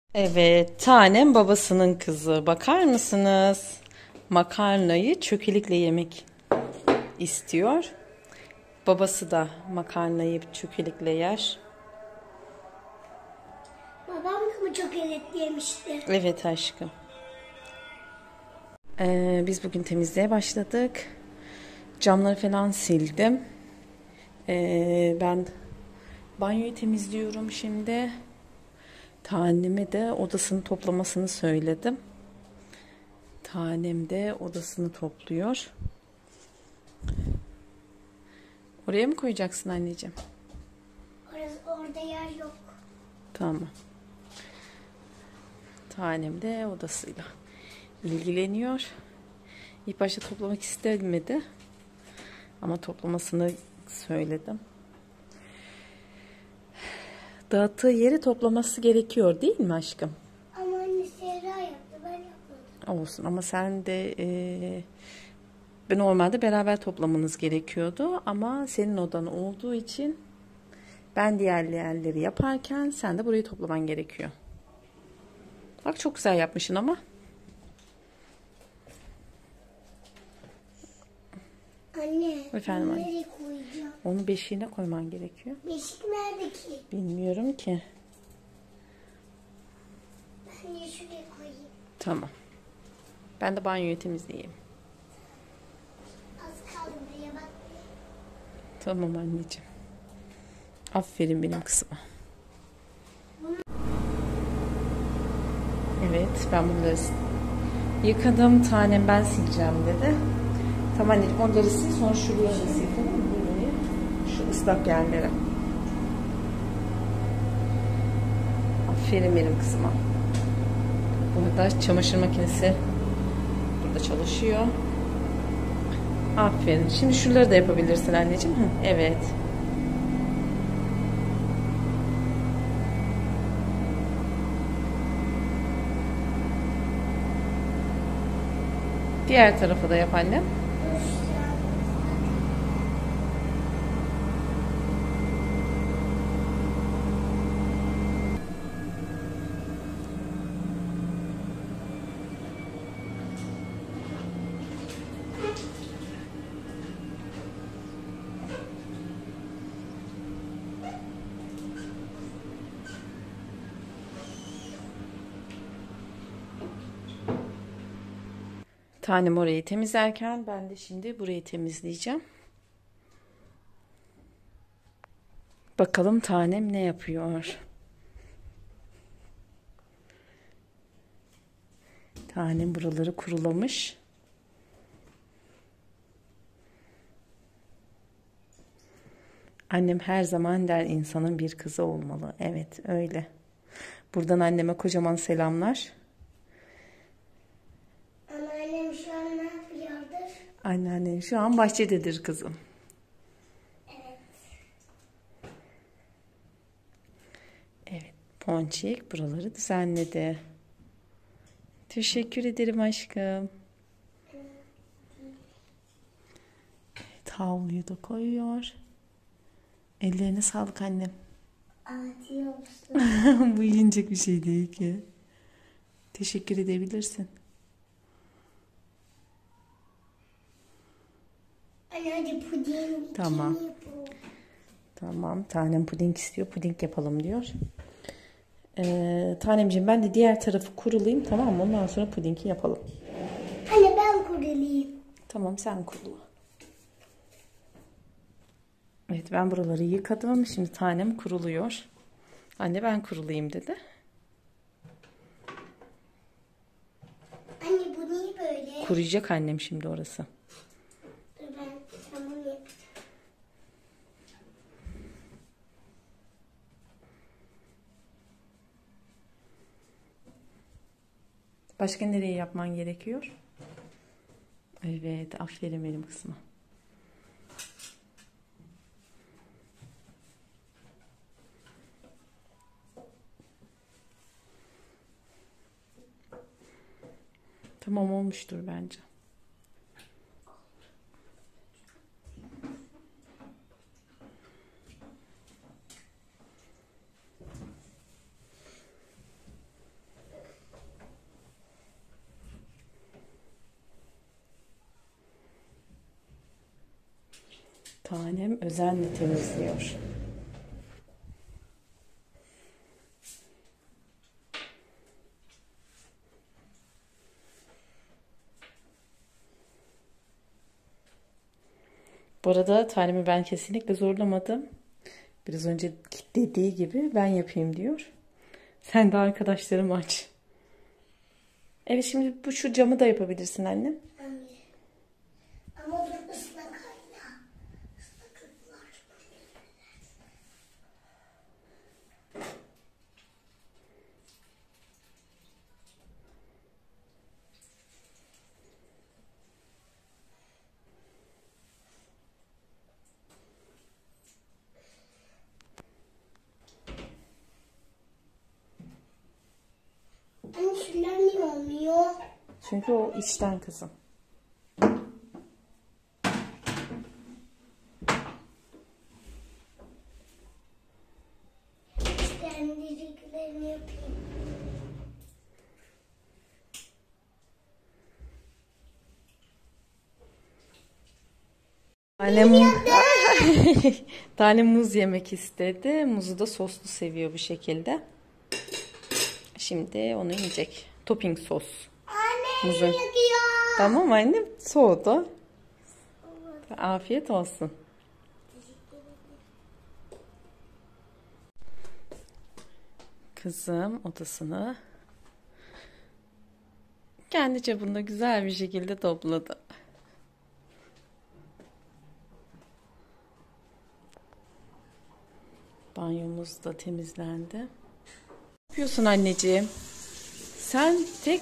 Evet, tanem babasının kızı. Bakar mısınız? Makarnayı çökelikle yemek istiyor. Babası da makarnayı çökelikle yer. Babam da mı çok yemişti? Evet aşkım. Biz bugün temizliğe başladık. Camları falan sildim. Ben banyoyu temizliyorum şimdi. Taneme de odasını toplamasını söyledim. Tanem de odasını topluyor. Oraya mı koyacaksın anneciğim? Orada yer yok. Tamam. Tanem de odasıyla ilgileniyor. İlk başta toplamak istemedi. Ama toplamasını söyledim. Dağıttığı yeri toplaması gerekiyor değil mi aşkım? Ama anne Serra yaptı, ben yapmadım. Olsun ama sen de normalde beraber toplamanız gerekiyordu. Ama senin odan olduğu için ben diğer yerleri yaparken sen de burayı toplaman gerekiyor. Bak çok güzel yapmışsın ama. Anne, Efendim anne. nereye koyacağım? Onu beşiğine koyman gerekiyor. Beşik nerede ki? Bilmiyorum ki. Ben de şuraya koyayım. Tamam. Ben de banyoyu temizleyeyim. Az kaldı buraya bak. Tamam anneciğim. Aferin benim kızıma. Evet ben bunları yıkadım. Tanem ben sileceğim dedi. Tamam anneciğim onları sil sonra şuraya sil. Tamam mı? Burayı. Şu ıslak yerlere. Aferin benim kızıma. Burada çamaşır makinesi burada çalışıyor. Aferin. Şimdi şunları da yapabilirsin anneciğim. Hı, evet. Diğer tarafı da yap annem. Tanem orayı temizlerken ben de şimdi burayı temizleyeceğim. Bakalım tanem ne yapıyor? Tanem buraları kurulamış. Annem her zaman der insanın bir kızı olmalı. Evet öyle. Buradan anneme kocaman selamlar. Anneannem şu an ne yapıyordur? Anneannem şu an bahçededir kızım. Evet. Evet, Ponçik buraları düzenledi. Teşekkür ederim aşkım. Evet, havluyu da koyuyor. Ellerine sağlık annem. Afiyet olsun. Bu yiyecek bir şey değil ki. Teşekkür edebilirsin. Anne hadi puding. Tamam. Tamam. Tanem puding istiyor. Puding yapalım diyor. Tanemciğim ben de diğer tarafı kurulayım tamam mı? Ondan sonra pudingi yapalım. Anne ben kurulayım. Tamam sen kurula. Evet ben buraları yıkadım. Şimdi tanem kuruluyor. Anne ben kurulayım dedi. Anne bu niye böyle? Kuruyacak annem şimdi orası. Dur ben bunu yapacağım. Başka nereye yapman gerekiyor? Evet aferin benim kızıma. Tamam olmuştur bence. Tanem özenle temizliyor. Bu arada tanemi ben kesinlikle zorlamadım. Biraz önce dediği gibi ben yapayım diyor. Sen de arkadaşlarım aç. Evet, şimdi şu camı da yapabilirsin annem. Anne. Ama dur ıslak hala. Islaklıklar. Anne şunlar niye olmuyor? Çünkü o içten kızım. İstendirdiklerini yapayım. Annem Tanem muz yemek istedi. Muzu da soslu seviyor bu şekilde. Şimdi onu yiyecek. Topping sos. Anne Muzun. yakıyor. Tamam annem, soğudu. Afiyet olsun. Kızım odasını kendi çapında güzel bir şekilde topladı. Banyomuz da temizlendi. Ne yapıyorsun anneciğim? Sen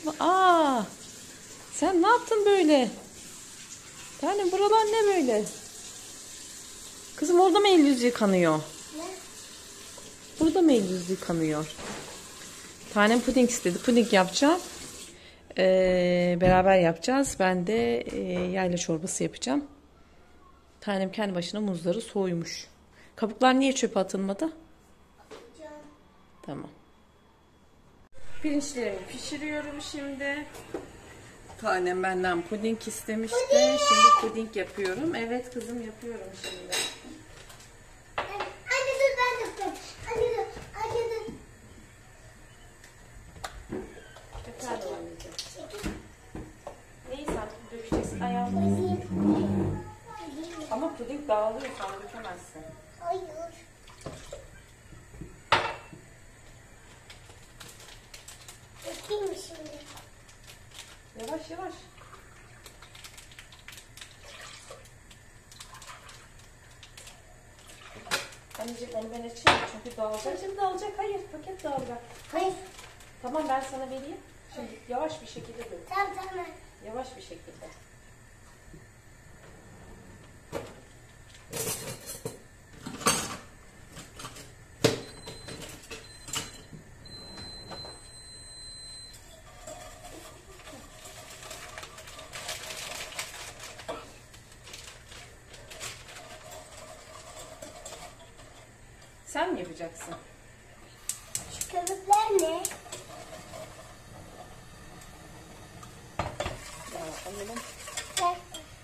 sen ne yaptın böyle? Tanem buralar ne böyle? Kızım orada mı el yüz yıkanıyor? Ne? Burada mı el yüz yıkanıyor? Tanem puding istedi. Puding yapacağım. Beraber yapacağız. Ben de yayla çorbası yapacağım. Tanem kendi başına muzları soymuş. Kabuklar niye çöpe atılmadı? Can. Tamam. Pirinçlerimi pişiriyorum şimdi. Tanem benden puding istemişti. Şimdi puding yapıyorum. Evet kızım, yapıyorum şimdi. Anne dur ben yapayım. Anne dur. Anne dur. Efendim anneciğim. Neyi sen dökeceksin ayağını? Ama puding dağılıyor, sen dökemezsin. Hayır. Dökeyim mi şimdi? Yavaş yavaş. Anneciğim onu ben açayım çünkü dağılacak. Şimdi dağılacak. Hayır, paket dağılacak. Hayır. Tamam, ben sana vereyim. Şimdi yavaş bir şekilde dök. Tamam tamam. Yavaş bir şekilde. Sen mi yapacaksın? Şu köpükler ne? Ya annem. Ver.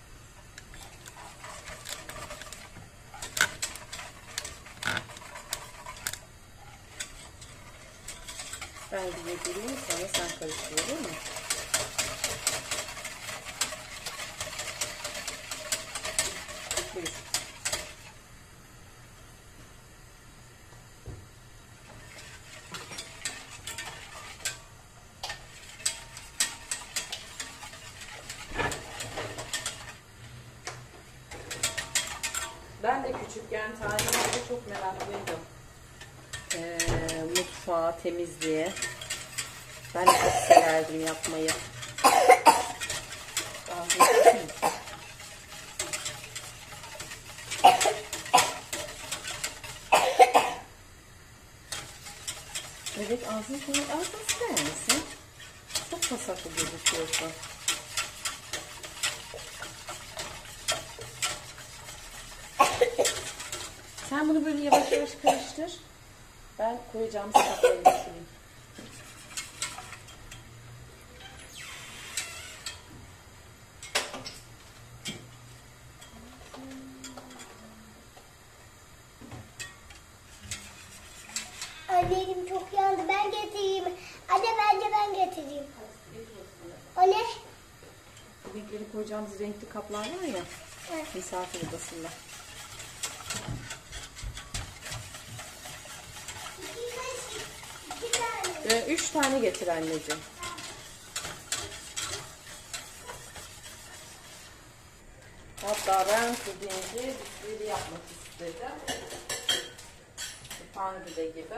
Ben bir yedireyim, sonra sen karıştır, değil mi? Buyur. Ben de küçükken tarihinde çok meraklıydım. Mutfağa, temizliğe. Ben de çok severdim yapmayı. Evet, ağzını siler misin? Çok pasaklı gözüküyorsun. Sen bunu böyle yavaş yavaş karıştır. Ben koyacağım saplarını sileyim. koyacağımız renkli kaplar var ya. Evet. Misafir odasında. 3 tane getir anneciğim. Hatta ben pudingi bisküvili yapmak istedim. Pangide gibi.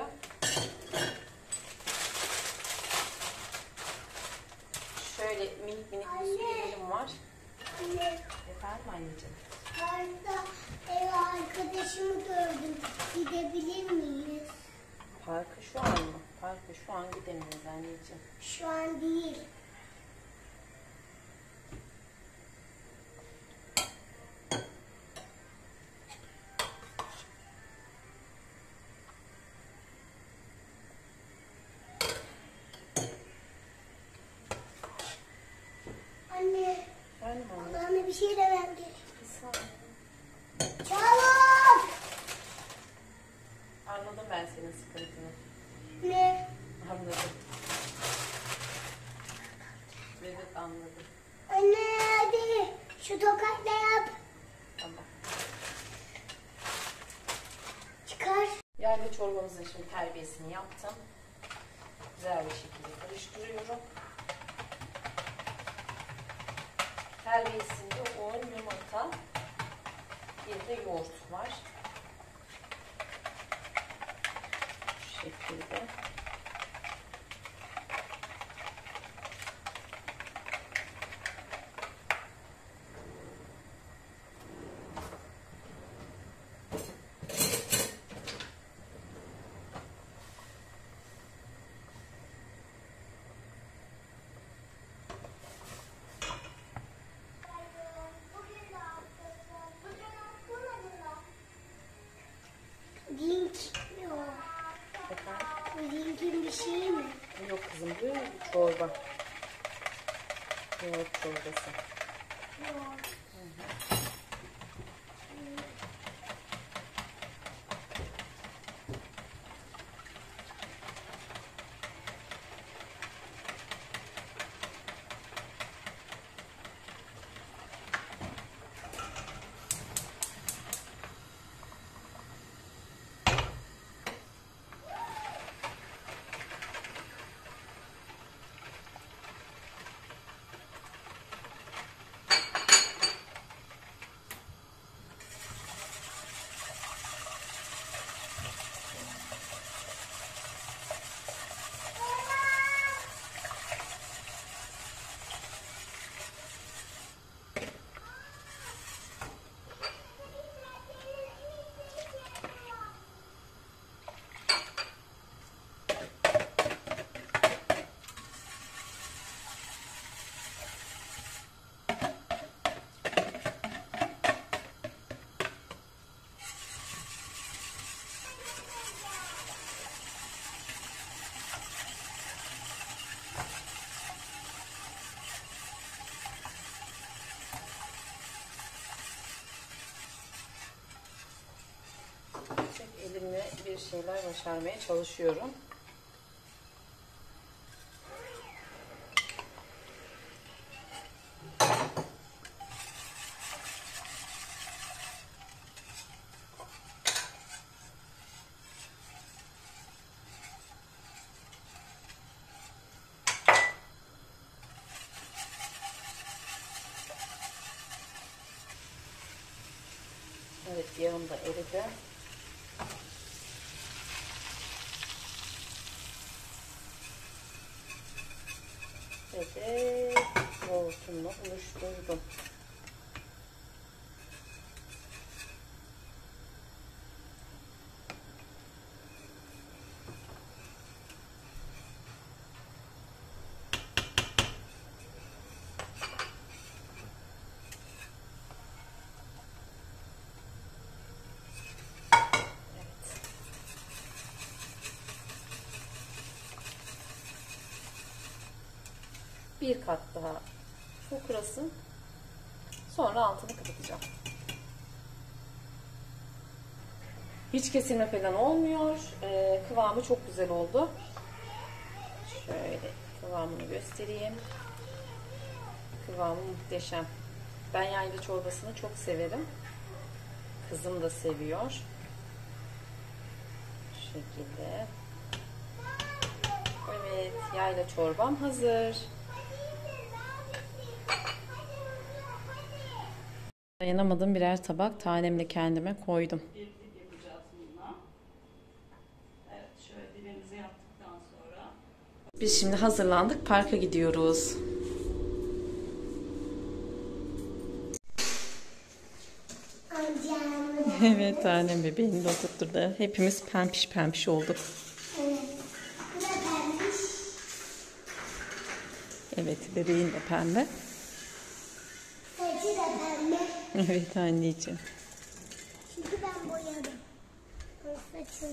Şöyle minik minik bisküvilerim var. Anne. Efendim anneciğim? Parkta ev arkadaşımı gördüm. Gidebilir miyiz? Parka şu an mı? Parka şu an gidemiyoruz anneciğim. Şu an değil. Anne, Efendim anne? bana bir şey demem gerek. Bir saniye. Çabuk! Anladım ben senin sıkıntını. Ne? Anladım. Evet anladım. Anne hadi şu tokatla yap. Tamam. Çıkar. Yayla çorbamızın şimdi terbiyesini yaptım. Güzel bir şekilde karıştırıyorum. Terbiyesinde un, yumurta, bir de yoğurt var. Şu şekilde. Link yok. Efendim? Bu linkin bir şeyi mi? Yok kızım, bu çorba. Yoğurt çorbası. Yok. Elimle bir şeyler başarmaya çalışıyorum. Evet, yağım da eridi. Ve de yoğurtumla buluşturdum. Bir kat daha fokurasın. Sonra altını kapatacağım. Hiç kesilme falan olmuyor. Kıvamı çok güzel oldu. Şöyle kıvamını göstereyim. Kıvamı muhteşem. Ben yayla çorbasını çok severim. Kızım da seviyor. Şu şekilde. Evet, yayla çorbam hazır. Dayanamadım, birer tabak tanemle kendime koydum. Yapacağız bununla. Evet, şöyle dilimizi yaptıktan sonra. Biz şimdi hazırlandık, parka gidiyoruz. Evet, tanem bebeğini de oturtturdu. Hepimiz pempiş pempiş olduk. Evet. Bu da pembiş. Evet, bebeğin de pembe. Saçı da pembe. Evet anneciğim. Çünkü ben boyadım. Onun saçını.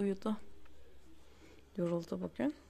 uyudu. Yoruldu bugün.